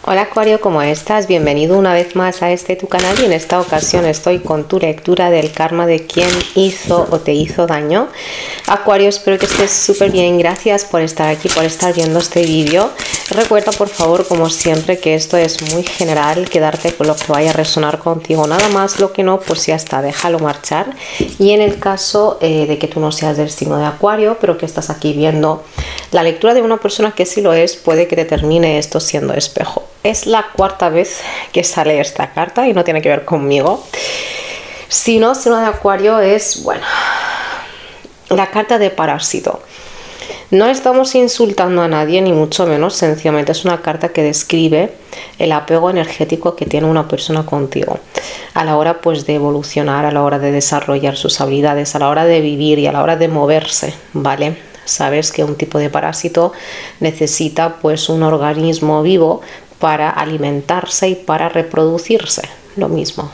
Hola Acuario, ¿cómo estás? Bienvenido una vez más a tu canal y en esta ocasión estoy con tu lectura del karma de quien hizo o te hizo daño. Acuario, espero que estés súper bien, gracias por estar aquí, por estar viendo este vídeo. Recuerda por favor, como siempre, que esto es muy general, quedarte con lo que vaya a resonar contigo, nada más, lo que no, pues ya está, déjalo marchar. Y en el caso de que tú no seas del signo de Acuario, pero que estás aquí viendo la lectura de una persona que sí lo es, puede que te termine esto siendo espejo. Es la cuarta vez que sale esta carta y no tiene que ver conmigo. Si no, signo de Acuario es, bueno, la carta de parásito. No estamos insultando a nadie, ni mucho menos, sencillamente es una carta que describe el apego energético que tiene una persona contigo a la hora pues de evolucionar, a la hora de desarrollar sus habilidades, a la hora de vivir y a la hora de moverse, ¿vale? Sabes que un tipo de parásito necesita pues un organismo vivo para alimentarse y para reproducirse, lo mismo.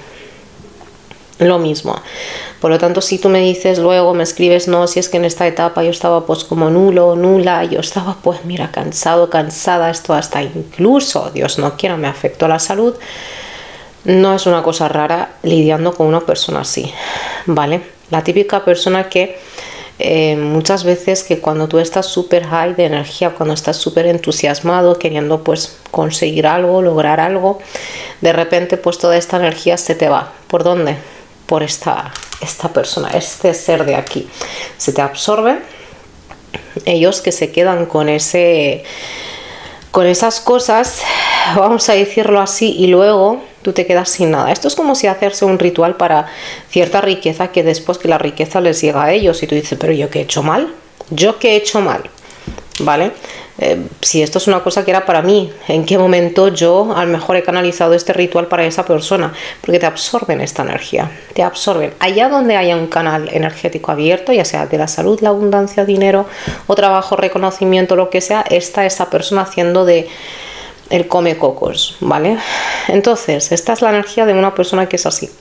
Por lo tanto, si tú me dices luego, me escribes, no, si es que en esta etapa yo estaba pues como nulo, nula, yo estaba pues mira, cansado, cansada, esto hasta incluso, Dios no quiera, me afectó la salud, no es una cosa rara lidiando con una persona así, ¿vale? La típica persona que muchas veces que cuando tú estás súper high de energía, cuando estás súper entusiasmado, queriendo pues conseguir algo, lograr algo, de repente pues toda esta energía se te va. ¿Por dónde? Por esta persona, este ser de aquí. Se te absorbe, ellos que se quedan con esas cosas, vamos a decirlo así, y luego tú te quedas sin nada. Esto es como si hacerse un ritual para cierta riqueza que después que la riqueza les llega a ellos y tú dices, pero ¿yo qué he hecho mal? ¿Yo qué he hecho mal? ¿Vale? Si esto es una cosa que era para mí, ¿en qué momento yo a lo mejor he canalizado este ritual para esa persona? Porque te absorben esta energía, te absorben. Allá donde haya un canal energético abierto, ya sea de la salud, la abundancia, dinero o trabajo, reconocimiento, lo que sea, está esa persona haciendo de el come cocos, ¿vale? Entonces, esta es la energía de una persona que es así.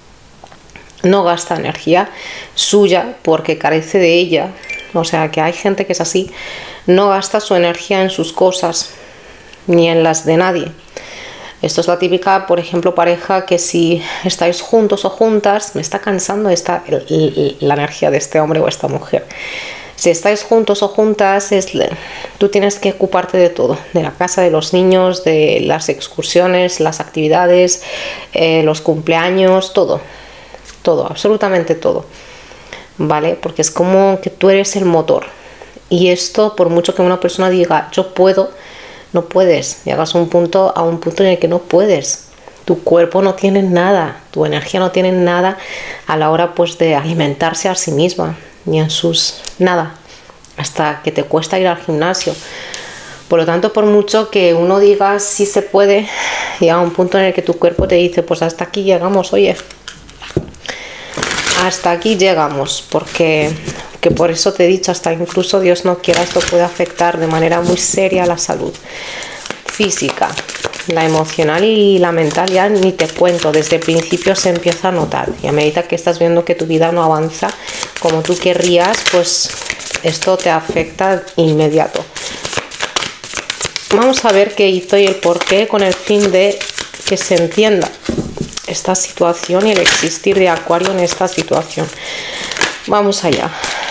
No gasta energía suya porque carece de ella. O sea, que hay gente que es así. No gasta su energía en sus cosas, ni en las de nadie. Esto es la típica, por ejemplo, pareja que si estáis juntos o juntas, me está cansando la energía de este hombre o esta mujer. Si estáis juntos o juntas, tú tienes que ocuparte de todo, de la casa, de los niños, de las excursiones, las actividades, los cumpleaños, todo, absolutamente todo, ¿vale? Porque es como que tú eres el motor y esto, por mucho que una persona diga yo puedo, no puedes, llegas a un punto en el que no puedes. Tu cuerpo no tiene nada, tu energía no tiene nada a la hora pues de alimentarse a sí misma, ni en sus nada, hasta que te cuesta ir al gimnasio. Por lo tanto, por mucho que uno diga sí se puede, llega un punto en el que tu cuerpo te dice pues hasta aquí llegamos, oye, hasta aquí llegamos, porque por eso te he dicho, hasta incluso Dios no quiera, esto puede afectar de manera muy seria a la salud física, la emocional y la mental, ya ni te cuento, desde el principio se empieza a notar y a medida que estás viendo que tu vida no avanza como tú querrías, pues esto te afecta inmediato. Vamos a ver qué hizo y el por qué, con el fin de que se entienda esta situación y el existir de Acuario en esta situación. Vamos allá.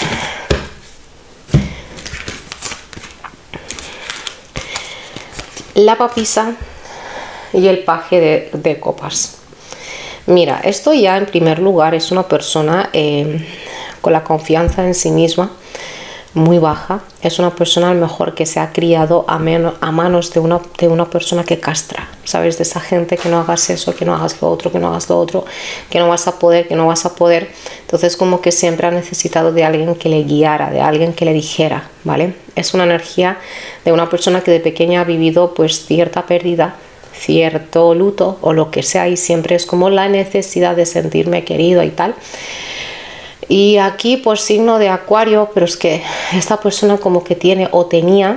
La papisa y el paje de copas. Mira, esto ya en primer lugar es una persona con la confianza en sí misma muy baja. Es una persona a lo mejor que se ha criado a manos de una persona que castra, ¿sabes? De esa gente que no hagas eso, que no hagas lo otro, que no hagas lo otro, que no vas a poder, que no vas a poder. Entonces como que siempre ha necesitado de alguien que le guiara, de alguien que le dijera, ¿vale? Es una energía de una persona que de pequeña ha vivido pues cierta pérdida, cierto luto o lo que sea, y siempre es como la necesidad de sentirme querido y tal. Y aquí por signo de Acuario, pero es que esta persona como que tiene o tenía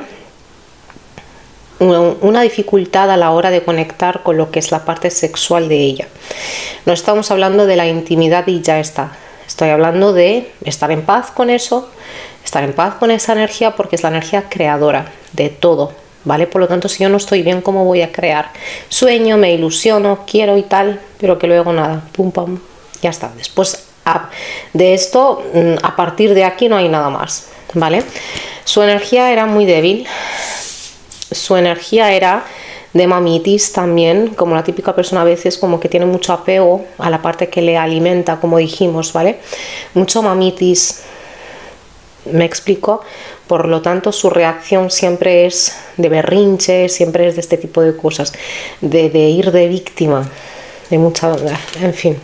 una dificultad a la hora de conectar con lo que es la parte sexual de ella. No estamos hablando de la intimidad y ya está. Estoy hablando de estar en paz con eso, estar en paz con esa energía, porque es la energía creadora de todo, ¿vale? Por lo tanto, si yo no estoy bien, ¿cómo voy a crear? Sueño, me ilusiono, quiero y tal, pero que luego nada, pum, pum, ya está. Después de esto, a partir de aquí no hay nada más, ¿vale? Su energía era muy débil, su energía era de mamitis también, como la típica persona a veces como que tiene mucho apego a la parte que le alimenta, como dijimos, ¿vale? Mucho mamitis, me explico. Por lo tanto, su reacción siempre es de berrinche, siempre es de este tipo de cosas, de ir de víctima, de mucha, en fin.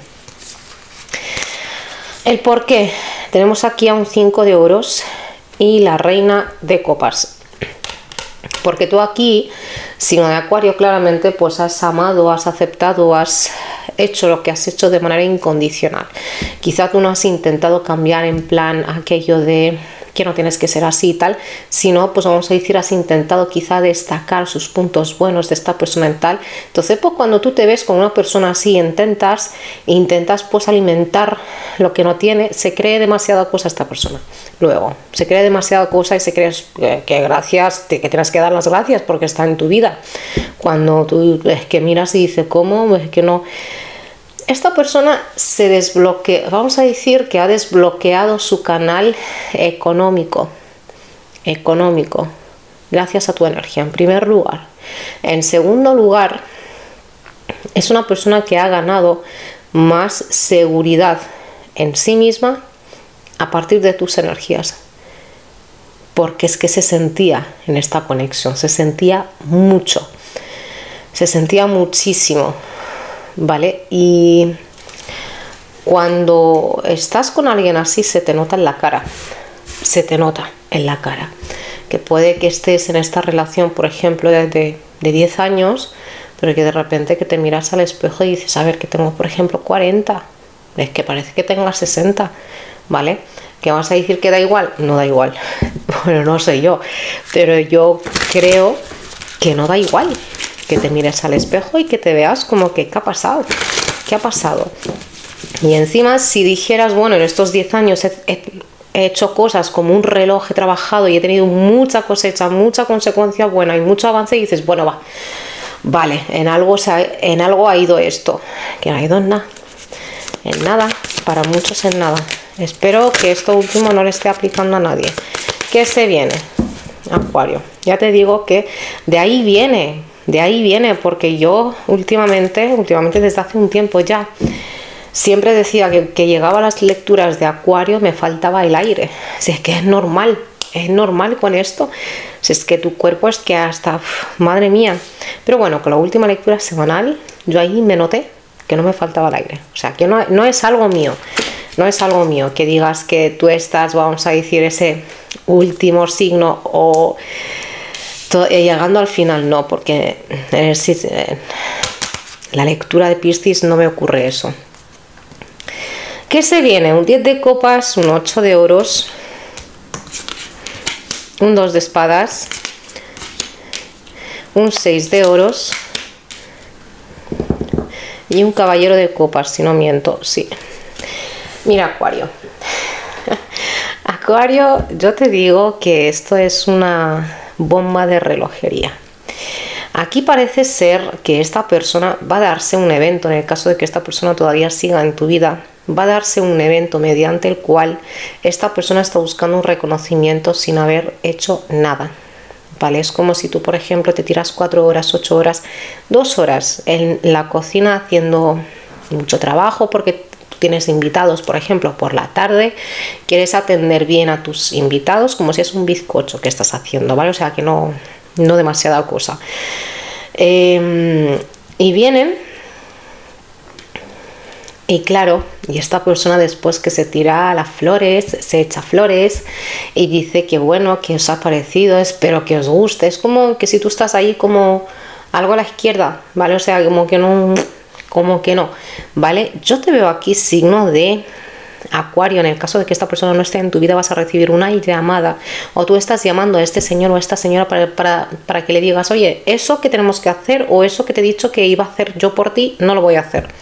El por qué, tenemos aquí a un 5 de oros y la reina de copas. Porque tú aquí, signo de Acuario, claramente pues has amado, has aceptado, has hecho lo que has hecho de manera incondicional. Quizá tú no has intentado cambiar en plan aquello de que no tienes que ser así y tal, sino pues vamos a decir, has intentado quizá destacar sus puntos buenos de esta persona en tal. Entonces pues cuando tú te ves con una persona así, intentas pues alimentar lo que no tiene, se cree demasiada cosa esta persona. Luego, se cree demasiada cosa y se cree que gracias, que tienes que dar las gracias porque está en tu vida. Cuando tú es que miras y dices, ¿cómo? Es que no. Esta persona se desbloquea, vamos a decir que ha desbloqueado su canal económico, gracias a tu energía, en primer lugar. En segundo lugar, es una persona que ha ganado más seguridad en sí misma a partir de tus energías. Porque es que se sentía en esta conexión, se sentía mucho, se sentía muchísimo. ¿Vale? Y cuando estás con alguien así se te nota en la cara, se te nota en la cara, que puede que estés en esta relación, por ejemplo, de 10 años, pero que de repente que te miras al espejo y dices, a ver, que tengo, por ejemplo, 40, es que parece que tengas 60, ¿vale? ¿Que vas a decir que da igual? No da igual, bueno, no sé yo, pero yo creo que no da igual. Que te mires al espejo y que te veas como que ¿qué ha pasado? ¿Qué ha pasado? Y encima si dijeras, bueno, en estos 10 años he hecho cosas como un reloj, he trabajado y he tenido mucha cosecha, mucha consecuencia buena y mucho avance, y dices, bueno, vale, en algo ha ido esto, que no ha ido en nada, para muchos en nada. Espero que esto último no le esté aplicando a nadie. ¿Qué se viene? Acuario. Ya te digo que de ahí viene, porque yo últimamente desde hace un tiempo ya, siempre decía que llegaba a las lecturas de Acuario, me faltaba el aire. Si es que es normal con esto, si es que tu cuerpo es que hasta, madre mía. Pero bueno, con la última lectura semanal, yo ahí me noté que no me faltaba el aire. O sea, que no es algo mío, que digas que tú estás, vamos a decir, ese último signo o llegando al final, no, porque la lectura de Piscis no me ocurre eso. ¿Qué se viene? Un 10 de copas, un 8 de oros, un 2 de espadas, un 6 de oros y un caballero de copas, si no miento, sí. Mira, Acuario. Acuario, yo te digo que esto es una bomba de relojería. Aquí parece ser que esta persona va a darse un evento, en el caso de que esta persona todavía siga en tu vida, va a darse un evento mediante el cual esta persona está buscando un reconocimiento sin haber hecho nada, ¿vale? Es como si tú, por ejemplo, te tiras 4 horas, 8 horas, 2 horas en la cocina haciendo mucho trabajo porque tienes invitados, por ejemplo, por la tarde, quieres atender bien a tus invitados como si es un bizcocho que estás haciendo, ¿vale? O sea, que no demasiada cosa. Y vienen, y claro, y esta persona después que se tira a las flores, se echa flores y dice que bueno, que os ha parecido, espero que os guste. Es como que si tú estás ahí como algo a la izquierda, ¿vale? O sea, como que no, ¿vale? Yo te veo aquí signo de Acuario. En el caso de que esta persona no esté en tu vida, vas a recibir una llamada, o tú estás llamando a este señor o a esta señora para que le digas, oye, eso que tenemos que hacer, o eso que te he dicho que iba a hacer yo por ti, no lo voy a hacer.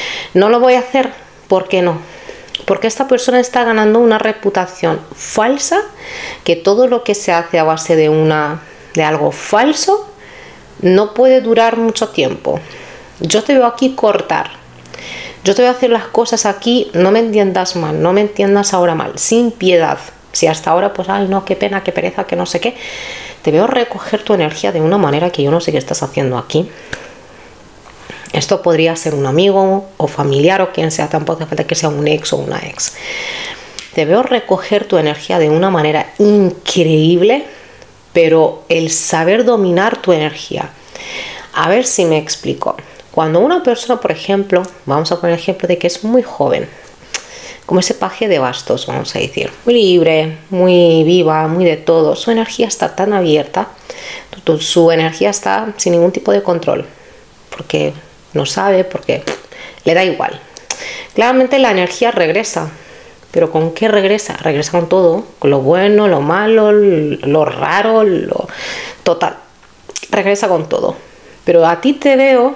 ¿Por qué no? Porque esta persona está ganando una reputación falsa, que todo lo que se hace a base de una de algo falso, no puede durar mucho tiempo. Yo te veo aquí cortar. Yo te voy a hacer las cosas aquí, no me entiendas mal, no me entiendas ahora mal, sin piedad. Si hasta ahora, pues, ay, no, qué pena, qué pereza, que no sé qué. Te veo recoger tu energía de una manera que yo no sé qué estás haciendo aquí. Esto podría ser un amigo o familiar o quien sea, tampoco hace falta que sea un ex o una ex. Te veo recoger tu energía de una manera increíble, pero el saber dominar tu energía. A ver si me explico. Cuando una persona, por ejemplo, vamos a poner el ejemplo de que es muy joven, como ese paje de bastos, vamos a decir, muy libre, muy viva, muy de todo, su energía está tan abierta, su energía está sin ningún tipo de control, porque no sabe, porque le da igual. Claramente la energía regresa, pero ¿con qué regresa? Regresa con todo, con lo bueno, lo malo, lo raro, lo total. Regresa con todo. Pero a ti te veo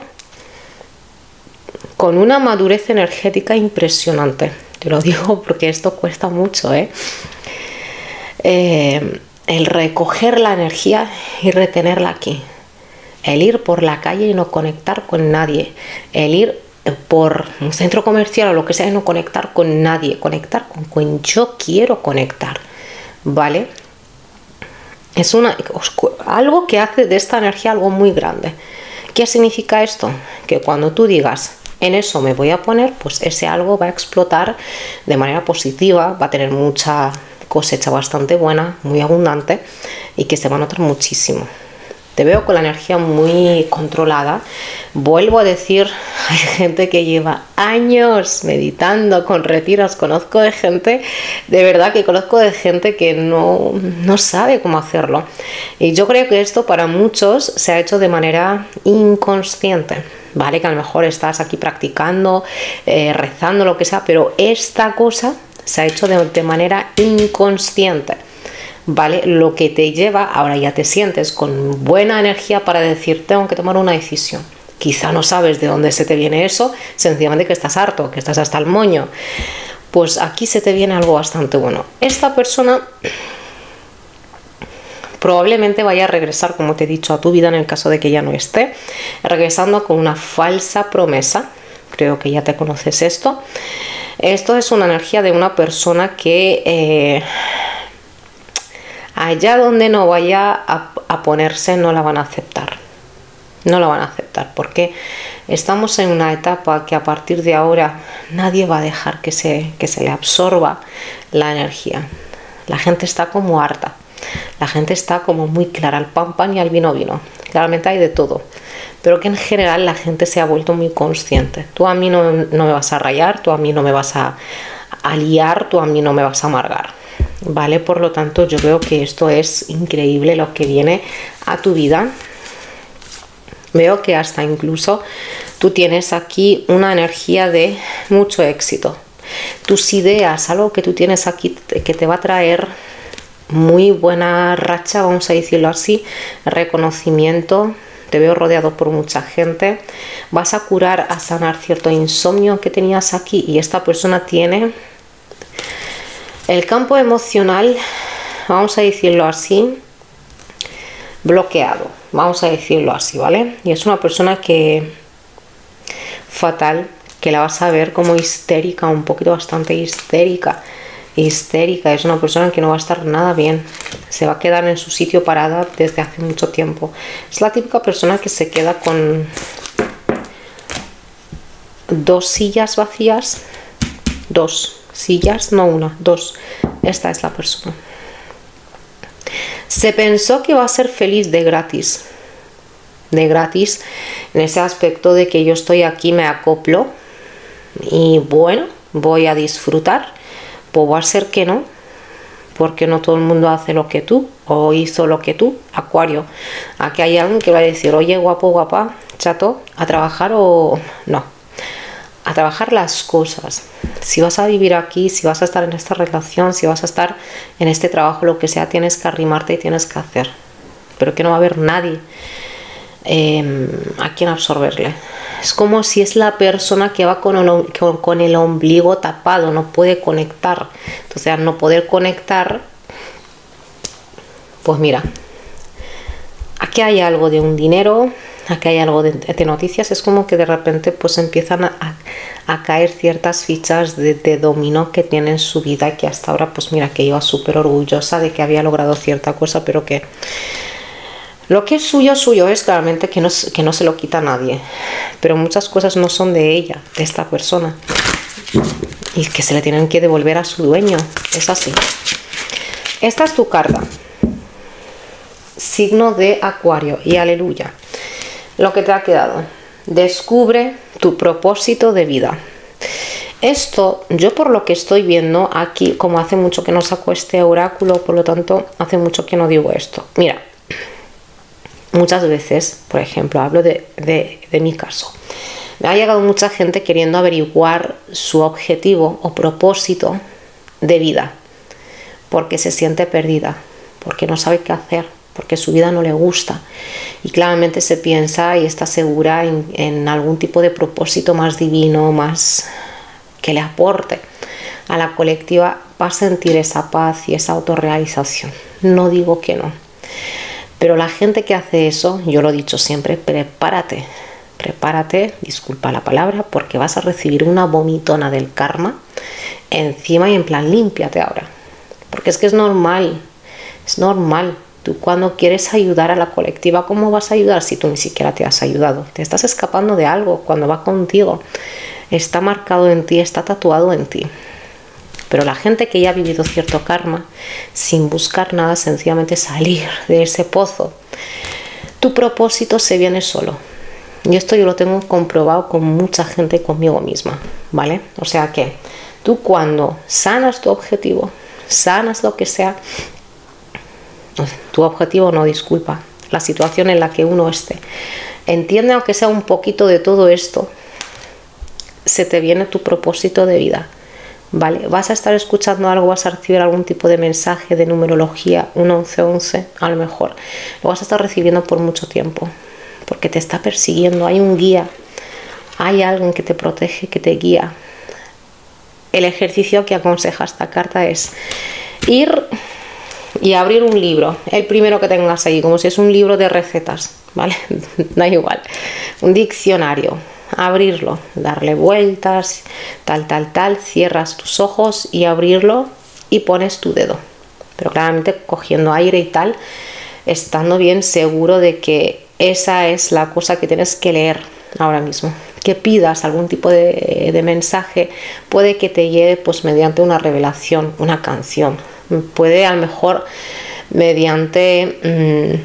con una madurez energética impresionante. Te lo digo porque esto cuesta mucho, ¿eh? El recoger la energía y retenerla aquí. El ir por la calle y no conectar con nadie. El ir por un centro comercial o lo que sea y no conectar con nadie. Conectar con quien yo quiero conectar. ¿Vale? Es algo que hace de esta energía algo muy grande. ¿Qué significa esto? Que cuando tú digas, en eso me voy a poner, pues ese algo va a explotar de manera positiva, va a tener mucha cosecha bastante buena, muy abundante y que se va a notar muchísimo. Te veo con la energía muy controlada. Vuelvo a decir, hay gente que lleva años meditando con retiros. Conozco de gente, de verdad que conozco de gente que no sabe cómo hacerlo. Y yo creo que esto para muchos se ha hecho de manera inconsciente. Vale, que a lo mejor estás aquí practicando, rezando, lo que sea, pero esta cosa se ha hecho de manera inconsciente. ¿Vale? Lo que te lleva, ahora ya te sientes con buena energía para decir, tengo que tomar una decisión. Quizá no sabes de dónde se te viene eso, sencillamente que estás harto, que estás hasta el moño. Pues aquí se te viene algo bastante bueno. Esta persona probablemente vaya a regresar, como te he dicho, a tu vida en el caso de que ya no esté, regresando con una falsa promesa. Creo que ya te conoces esto. Esto es una energía de una persona que allá donde no vaya a ponerse no la van a aceptar. No la van a aceptar porque estamos en una etapa que a partir de ahora nadie va a dejar que se le absorba la energía. La gente está como harta. La gente está como muy clara, al pan pan y al vino vino. Claramente hay de todo. Pero que en general la gente se ha vuelto muy consciente. Tú a mí no me vas a rayar, tú a mí no me vas a liar, tú a mí no me vas a amargar. ¿Vale? Por lo tanto, yo veo que esto es increíble lo que viene a tu vida. Veo que hasta incluso tú tienes aquí una energía de mucho éxito. Tus ideas, algo que tú tienes aquí que te va a traer muy buena racha, vamos a decirlo así, reconocimiento. Te veo rodeado por mucha gente. Vas a curar, a sanar cierto insomnio que tenías aquí y esta persona tiene el campo emocional, vamos a decirlo así, bloqueado, vamos a decirlo así, ¿vale? Y es una persona que fatal, que la vas a ver como histérica, un poquito bastante histérica, es una persona que no va a estar nada bien, se va a quedar en su sitio parada desde hace mucho tiempo. Es la típica persona que se queda con dos sillas vacías, dos sillas, no una, dos. Esta es la persona. Se pensó que va a ser feliz de gratis en ese aspecto de que yo estoy aquí, me acoplo y bueno, voy a disfrutar. Pues va a ser que no, porque no todo el mundo hace lo que tú o hizo lo que tú. Acuario, aquí hay alguien que va a decir, oye, guapo, guapa, chato, a trabajar o no, a trabajar las cosas. Si vas a vivir aquí, si vas a estar en esta relación, si vas a estar en este trabajo, lo que sea, tienes que arrimarte y tienes que hacer, pero que no va a haber nadie a quien absorberle. Es como si es la persona que va con el ombligo tapado, no puede conectar. Entonces, al no poder conectar, pues mira, aquí hay algo de un dinero, aquí hay algo de noticias. Es como que de repente pues empiezan a caer ciertas fichas de dominó que tiene en su vida, que hasta ahora pues mira, que iba súper orgullosa de que había logrado cierta cosa, pero que lo que es suyo es claramente que no se lo quita a nadie, pero muchas cosas no son de ella, de esta persona, y que se le tienen que devolver a su dueño. Es así. Esta es tu carta, signo de Acuario, y aleluya, lo que te ha quedado: descubre tu propósito de vida. Esto, yo por lo que estoy viendo aquí, como hace mucho que no saco este oráculo, por lo tanto hace mucho que no digo esto. Mira, muchas veces, por ejemplo, hablo de mi caso, me ha llegado mucha gente queriendo averiguar su objetivo o propósito de vida, porque se siente perdida, porque no sabe qué hacer, porque su vida no le gusta, y claramente se piensa y está segura en algún tipo de propósito más divino, más que le aporte a la colectiva, va a sentir esa paz y esa autorrealización. No digo que no, pero la gente que hace eso, yo lo he dicho siempre, prepárate, disculpa la palabra, porque vas a recibir una vomitona del karma encima, y en plan, límpiate ahora, porque es que es normal. Tú cuando quieres ayudar a la colectiva, ¿cómo vas a ayudar si tú ni siquiera te has ayudado? Te estás escapando de algo cuando va contigo. Está marcado en ti, está tatuado en ti. Pero la gente que ya ha vivido cierto karma, sin buscar nada, sencillamente salir de ese pozo, tu propósito se viene solo. Y esto yo lo tengo comprobado con mucha gente y conmigo misma, ¿vale? O sea que tú cuando sanas tu objetivo, sanas lo que sea, tu objetivo no, disculpa, la situación en la que uno esté, entiende aunque sea un poquito de todo esto, se te viene tu propósito de vida, ¿vale? Vas a estar escuchando algo, vas a recibir algún tipo de mensaje de numerología, un 1111, a lo mejor lo vas a estar recibiendo por mucho tiempo, porque te está persiguiendo, hay un guía, hay alguien que te protege, que te guía. El ejercicio que aconseja esta carta es ir y abrir un libro, el primero que tengas ahí, como si es un libro de recetas, ¿vale? Da igual, un diccionario, abrirlo, darle vueltas, tal, cierras tus ojos y abrirlo y pones tu dedo, pero claramente cogiendo aire y tal, estando bien seguro de que esa es la cosa que tienes que leer ahora mismo. Que pidas algún tipo de mensaje, puede que te llegue pues mediante una revelación, una canción, puede a lo mejor mediante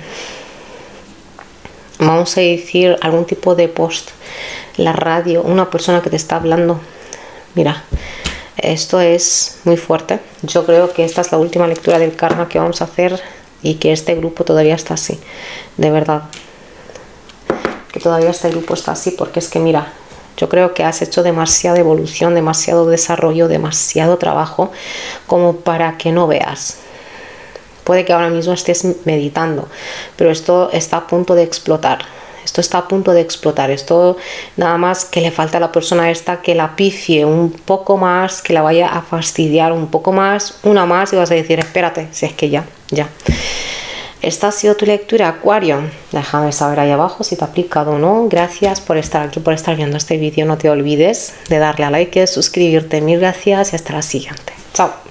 vamos a decir algún tipo de post, la radio, una persona que te está hablando. Mira, esto es muy fuerte. Yo creo que esta es la última lectura del karma que vamos a hacer, y que este grupo todavía está así, de verdad, que todavía este grupo está así, porque es que mira, yo creo que has hecho demasiada evolución, demasiado desarrollo, demasiado trabajo como para que no veas. Puede que ahora mismo estés meditando, pero esto está a punto de explotar. Esto está a punto de explotar. Esto nada más que le falta a la persona esta que la pifie un poco más, que la vaya a fastidiar un poco más, una más, y vas a decir, espérate, si es que ya. Esta ha sido tu lectura, Acuario. Déjame saber ahí abajo si te ha aplicado o no. Gracias por estar aquí, por estar viendo este vídeo. No te olvides de darle a like, de suscribirte. Mil gracias y hasta la siguiente. Chao.